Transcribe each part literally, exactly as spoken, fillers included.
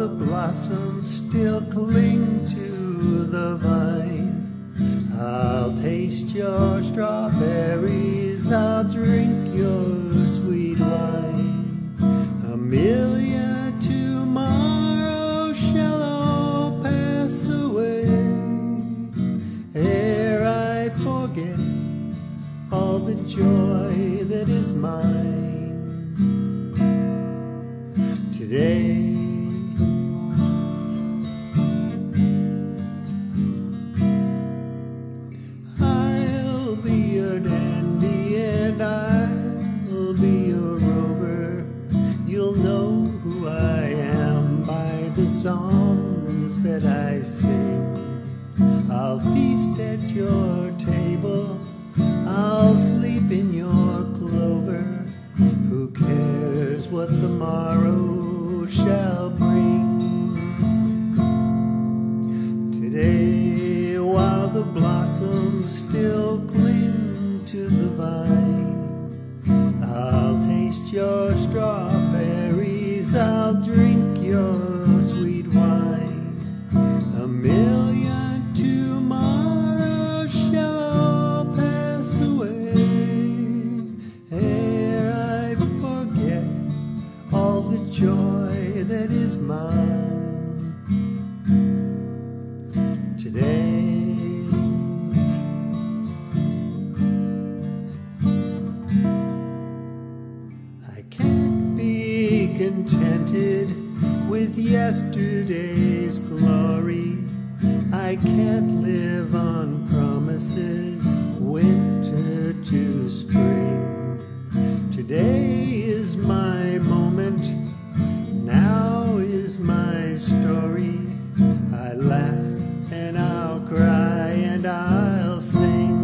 the blossoms still cling to the vine. I'll taste your strawberries, I'll drink your sweet wine. A million tomorrows shall all pass away ere I forget all the joy that is mine today. I'll be your dandy and I'll be your rover. You'll know who I am by the songs that I sing. I'll feast at your table, I'll sleep in your clover. Who cares what the morrow shall bring? Today, while the blossoms still cling to the vine, I'll taste your strawberries, I'll drink your sweet wine. A million tomorrows shall all pass away ere I forget all the joy that is mine today. I can't be contented with yesterday's glory. I can't live on promises, winter to spring. Today is my moment, now is my story. I laugh and I'll cry and I'll sing.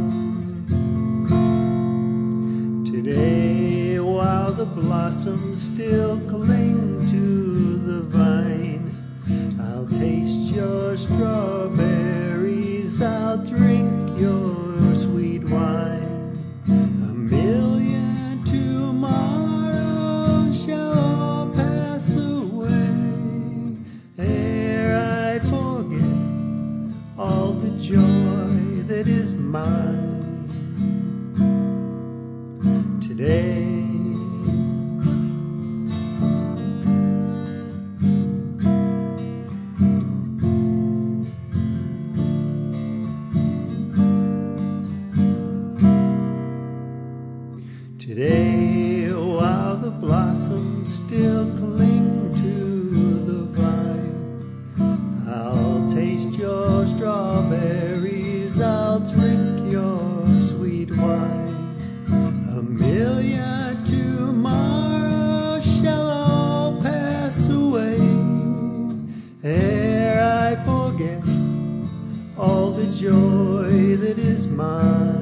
Today, while the blossoms still cling to the vine, I'll taste your strawberries, I'll drink your sweet wine. A million tomorrows shall all pass away ere I forget all the joy that is mine today. Today, while the blossoms still cling to the vine, I'll taste your strawberries, I'll drink your sweet wine. A million tomorrows shall all pass away ere I forget all the joy that is mine.